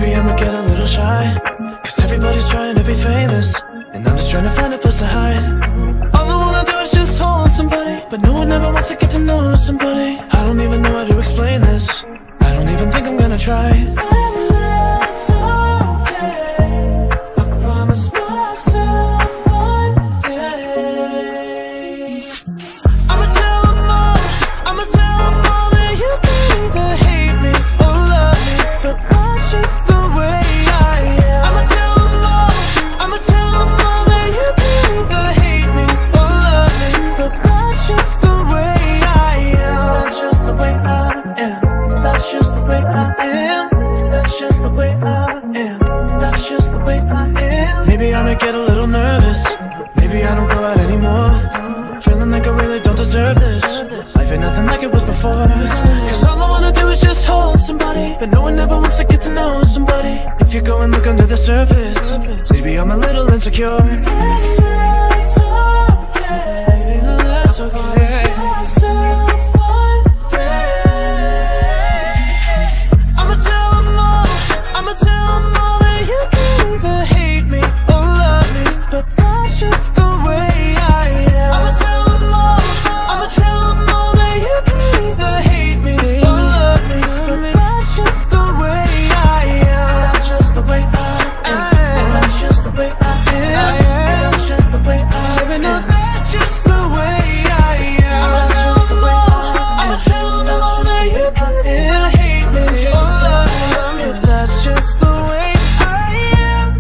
Maybe I'ma get a little shy, cause everybody's trying to be famous, and I'm just trying to find a place to hide. All I wanna do is just hold somebody, but no one ever wants to get to know somebody. I don't even know how to explain this, I don't even think I'm gonna try. It's okay, I promise myself one day I'ma tell them all that you can either hate me or love me, but that's just the way I am. I'ma tell them all that you can either hate me or love me, but that's just the way I am. That's just the way I am. That's just the way I am. That's just the way I am. That's just the way I am. Maybe I might get a little nervous, maybe I don't go out anymore, feeling like I really don't deserve this. Life ain't nothing like it was before, cause all I wanna do is just hold somebody, but no one ever wants to get to know somebody. If you go and look under the surface, maybe I'm a little insecure. That's okay, baby, no, that's okay. I'ma tell them all that you can either hate me or love me, but that's just the way I am. I'ma tell them all that you can either hate me or love me, but that's just the way I am. That's just the way I am. That's just the way I am. That's just the way I am. No, that's just the way I am. I'ma tell them all that you can either hate me or love me, but that's just the way I am.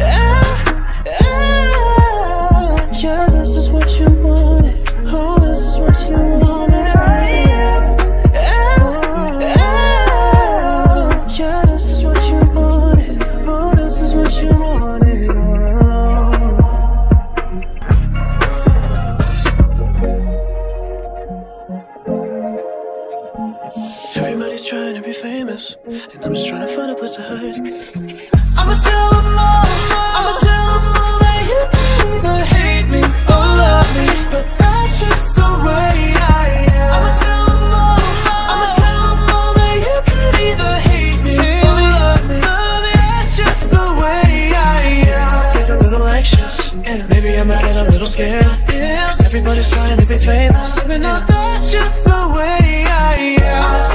Yeah, this is what you wanted. Oh, this is what you wanted. Yeah, this is what you wanted. Oh, this is what you wanted. Everybody's trying to be famous, and I'm just trying to find a place to hide. I'ma tell them all that you can either hate me or love me, but that's just the way I am. I'ma tell them all that you can either hate me or love me, but that's just the way I am. Get a little anxious, yeah. Maybe I might get a little scared, yeah. Cause everybody's trying to be famous, but no, that's just the way I am.